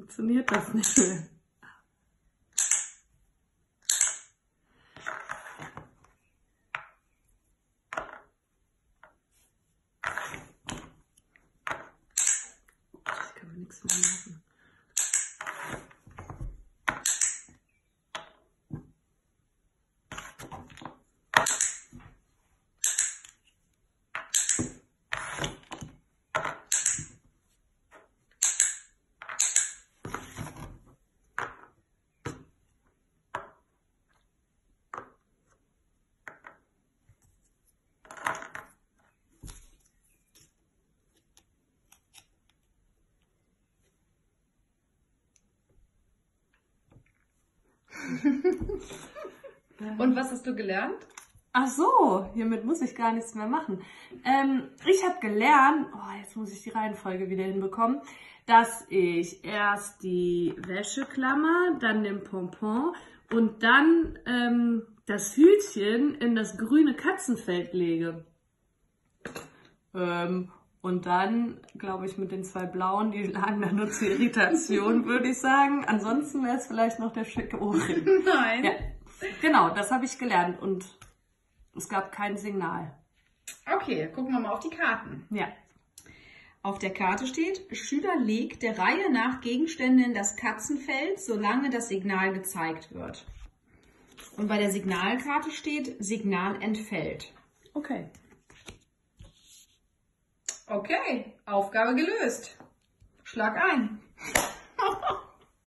funktioniert das nicht mehr. Ich kann mir nichts mehr machen. Und was hast du gelernt? Ach so, hiermit muss ich gar nichts mehr machen. Ich habe gelernt, oh, jetzt muss ich die Reihenfolge wieder hinbekommen, dass ich erst die Wäscheklammer, dann den Pompon und dann das Hütchen in das grüne Katzenfeld lege. Und dann, glaube ich, mit den 2 blauen, die lagen da nur zur Irritation, würde ich sagen. Ansonsten wäre es vielleicht noch der schicke Ohrring. Nein. Ja, genau, das habe ich gelernt und es gab kein Signal. Okay, gucken wir mal auf die Karten. Ja. Auf der Karte steht, Schüler legt der Reihe nach Gegenstände in das Katzenfeld, solange das Signal gezeigt wird. Und bei der Signalkarte steht, Signal entfällt. Okay. Okay, Aufgabe gelöst. Schlag ein.